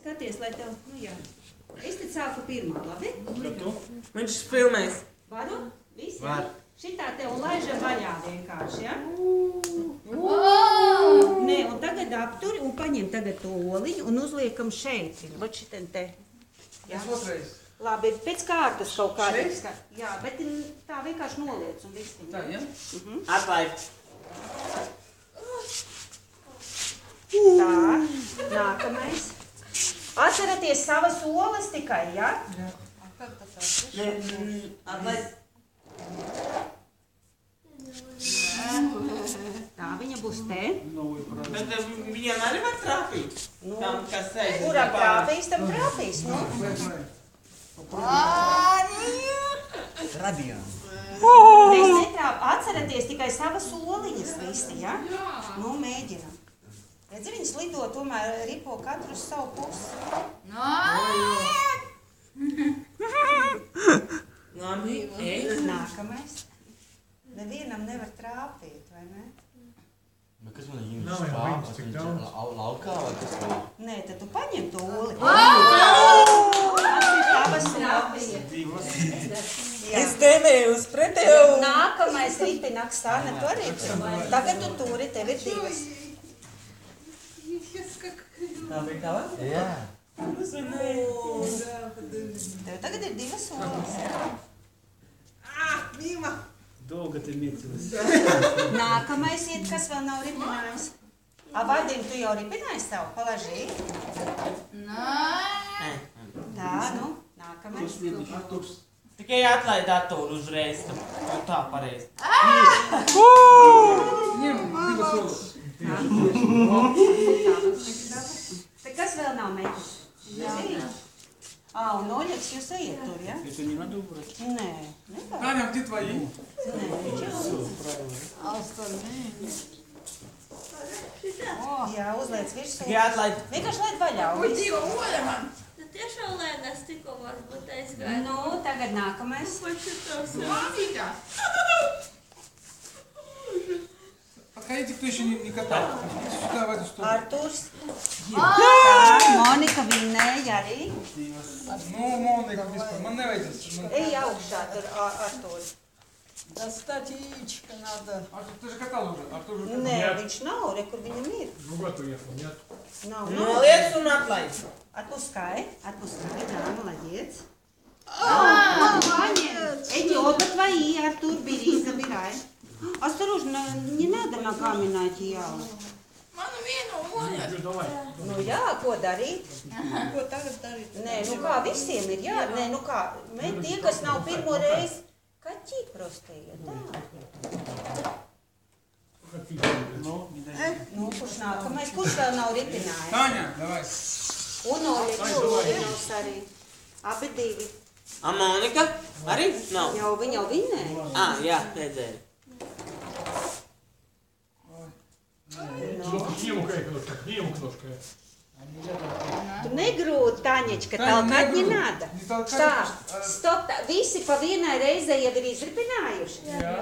Skaties, lai tev, nu jā. Es te sāku pirmā, labi? Viņš filmēs. Varu? Visi? Var. Šitā te un laižam vaļā vienkārši, ja? Nē, un tagad apturi un paņem tagad to oliņu un uzliekam šeit. Vat šitien te. Jā. Es otrais. Labi, pēc kārtas kaut kādreiz. Jā, bet tā vienkārši noliec un viss. Tā, ja? Atlaid. Tā, nākamais. Atceraties savas olas tikai, ja? Jā. Atlaid. Tā, viņa būs te. Bet viņam arī var trāpīt. Tam, kas sēž. Kuram trāpīs, tam trāpīs, nu? Radījām. Mēs netrāp, atceraties tikai savas oliņas visi, ja? Nu, mēģinam. Redzi, viņas lido tomēr ripo katru uz savu pusi. Labi, Nākamais. Nevienam nevar trāpīt, vai ne? Bet kas man ir Nav jau viņas tik daudz. laukā vai kas man? Nē, tad tu paņem to oli. Tas ir tavas trāpijas. es temēju uz pretēju. Nākamais ripinaks, Sārne, tu arī tur. Tagad tu turi, tev ir divas. Tā bija tava? Jā. Tev tagad ir divas olas. Mīma. Долго ты метилась. Nākamais iet, kas vēl nav ripinājis. Vadim, tu jau ripināji savu, palažī. Tā, nu, nākamais. Tikai atlaid datoru uzreiz. Tā pareizi. Ņem, divas olas. Te kas vēl nav metis? Un Oļeks, jūs ejiet tur, ja? Это не надо убрать. Nē, nevajag. Таня, где твои? Nē, jā, uzliec virsū. Tikai atlaid. Vienkārši laid vaļā. un viss. Tu tiešām lēnās tikko varbūt aizgāji. Nu, tagad nākamais. Ko šitos Подходите, кто еще не катал. Идите сюда, в эту сторону. Arturs. Tā, Monika vinnēja arī. Ну, Моника, беспокойно. Маневайтесь. Ej augšā tur, Arturs. Достать яичко надо. Артур, ты же катал уже. Артур уже катал. Nē, viņš nav, re, kur viņam ir. Другой уехал, нет? Nav, nav. Noliec un atlaid. Отпускай, да, молодец. Эти оба твои, Артур, бери, забирай. Осторожно, не надо ногами на одеяло. Manu vienu oļu. Давай. Nu jā, ko darīt? Ko tagad darīt? Nē, nu kā visiem ir jā, nē, nu kā, tie, kas nav pirmo reizi, kaķi prostēja, tā. Nu, kurš nākamais, kurš vēl nav ripinājis? Таня, давай. Un Oļeks arī. Abi divi. Monika? Arī? Nav. Jau viņa jau vinnēja. Jā, redzēju. Немножко. Tu negrūdi, Taņečka, Taņa, talkāt negrūdi. nenāda. Не толкай, Tā, потому что- stop, tā, visi pa vienai reizei jau ir izripinājuši.